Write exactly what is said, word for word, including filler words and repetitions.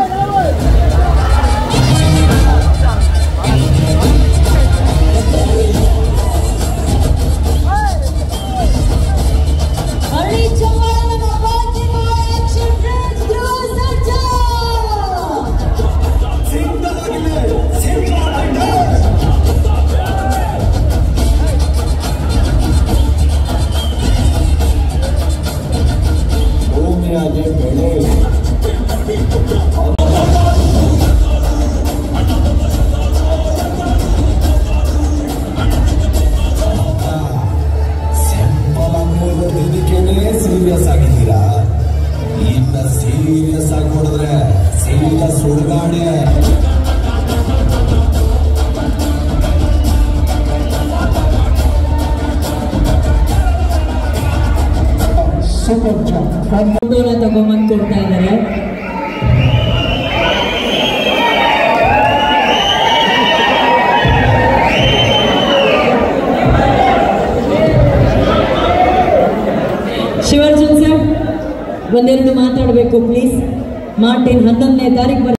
Serious ಆಗಿದ್ದೀರಾ? ಇನ್ನ serious ಆಗಿ ನೋಡಿದ್ರೆ ಸೀದಾ ಸುಡುಗಾಡೆ. ತಗೊಂಬಂದು ಕೊಡ್ತಾ ಇದ್ದಾರೆ. ಶಿವಾರ್ಜುನ್ ಸರ್ ಒಂದೆರಡು ಮಾತಾಡಬೇಕು ಪ್ಲೀಸ್. ಮಾರ್ಟಿನ್ ಹನ್ನೊಂದನೇ ತಾರೀಕು